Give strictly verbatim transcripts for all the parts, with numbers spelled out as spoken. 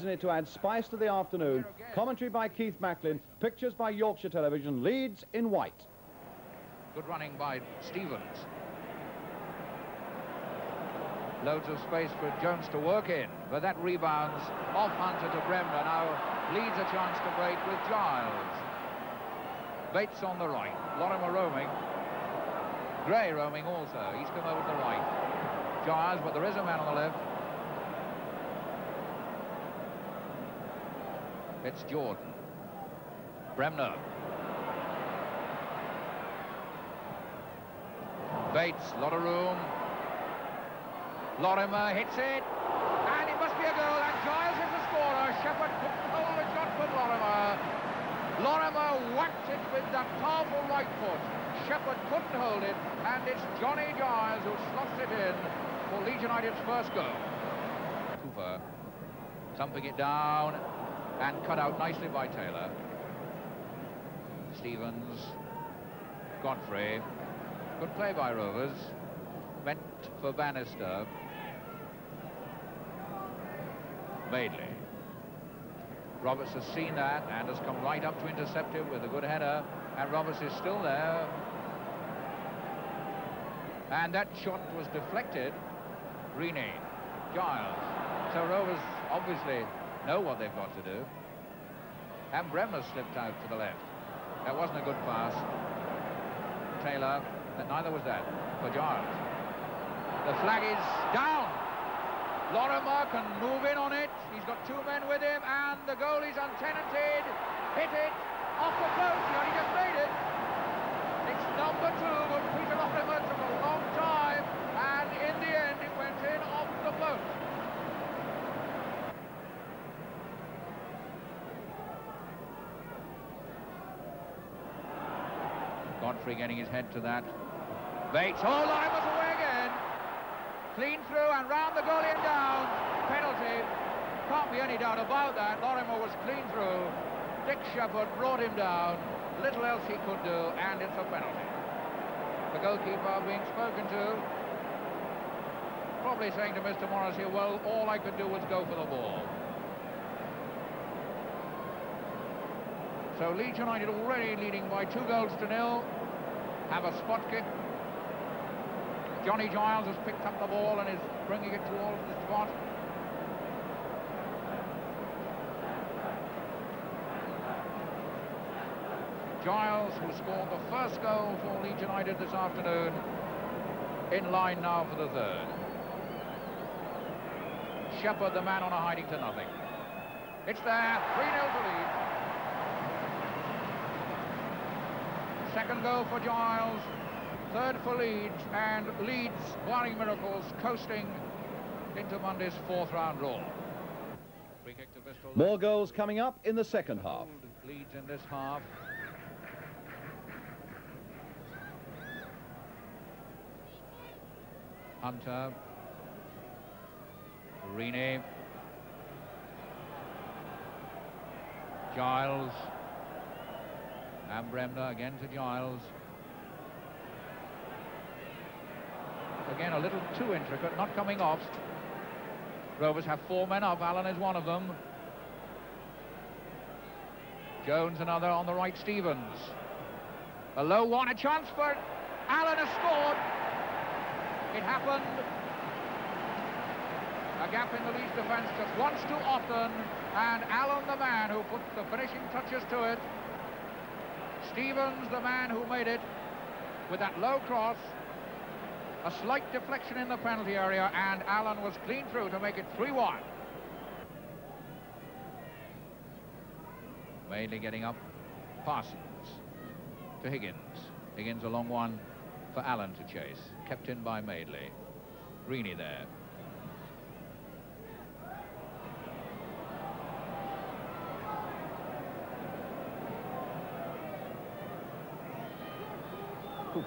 It to add spice to the afternoon. Commentary by Keith Macklin, pictures by Yorkshire Television, Leeds in white. Good running by Stevens. Loads of space for Jones to work in, but that rebounds off Hunter to Bremner. Now Leeds a chance to break with Giles. Bates on the right, Lorimer roaming. Gray roaming also, he's come over to the right. Giles, but there is a man on the left. It's Jordan. Bremner. Bates, lot of room. Lorimer hits it. And it must be a goal. And Giles is the scorer. Shepherd couldn't hold a shot from Lorimer. Lorimer whacked it with that powerful right foot. Shepherd couldn't hold it. And it's Johnny Giles who slots it in for Leeds United's first goal. Cooper thumping it down. And cut out nicely by Taylor. Stevens, Godfrey. Good play by Rovers. Meant for Bannister. Madeley. Roberts has seen that and has come right up to intercept it with a good header. And Roberts is still there. And that shot was deflected. Reaney, Giles. So Rovers obviously know what they've got to do. And Bremner slipped out to the left. That wasn't a good pass. Taylor, and neither was that for Giles. The flag is down. Lorimer can move in on it. He's got two men with him, and the goal is untenanted. Hit it off the post. He only just made it. It's number two, but Peter Lorimer took a long time, and in the end it went in off the post. Godfrey getting his head to that. Bates, oh, Lorimer's away again. Clean through and round the goalie and down. Penalty. Can't be any doubt about that. Lorimer was clean through. Dick Shepherd brought him down. Little else he could do, and it's a penalty. The goalkeeper being spoken to. Probably saying to Mister Morrissey, well, all I could do was go for the ball. So Leeds United already leading by two goals to nil. Have a spot kick. Johnny Giles has picked up the ball and is bringing it towards the spot. Giles, who scored the first goal for Leeds United this afternoon, in line now for the third. Shepherd, the man on a hiding to nothing. It's there, three nil to Leeds. Second goal for Giles, third for Leeds, and Leeds, barring miracles, coasting into Monday's fourth round draw. Free kick to Bristol. More goals coming up in the second half. Leeds in this half. Hunter. Reaney. Giles. And Bremner again to Giles. Again, a little too intricate, not coming off. Rovers have four men up. Allen is one of them. Jones another on the right. Stevens. A low one, a chance for Allen has scored. It happened. A gap in the Leeds defence just once too often, and Allen the man who put the finishing touches to it. Stevens the man who made it with that low cross. A slight deflection in the penalty area, and Allen was clean through to make it three one. Madeley getting up. Parsons to Higgins. Higgins a long one for Allen to chase. Kept in by Madeley. Reaney there. Cooper.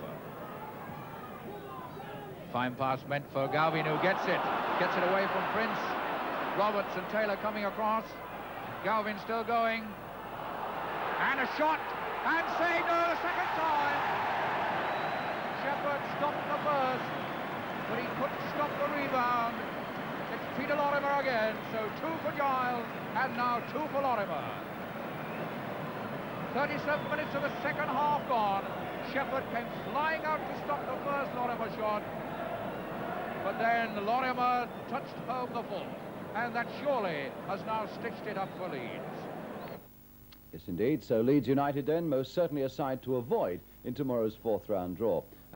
Fine pass meant for Galvin, who gets it. Gets it away from Prince. Roberts and Taylor coming across. Galvin still going. And a shot. And saved no, the second time. Shepherd stopped the first, but he couldn't stop the rebound. It's Peter Lorimer again, so two for Giles. And now two for Lorimer. thirty-seven minutes of the second half gone. Shepherd came flying out to stop the first Lorimer shot. But then Lorimer touched home the fourth. And that surely has now stitched it up for Leeds. Yes, indeed. So Leeds United then most certainly a side to avoid in tomorrow's fourth round draw.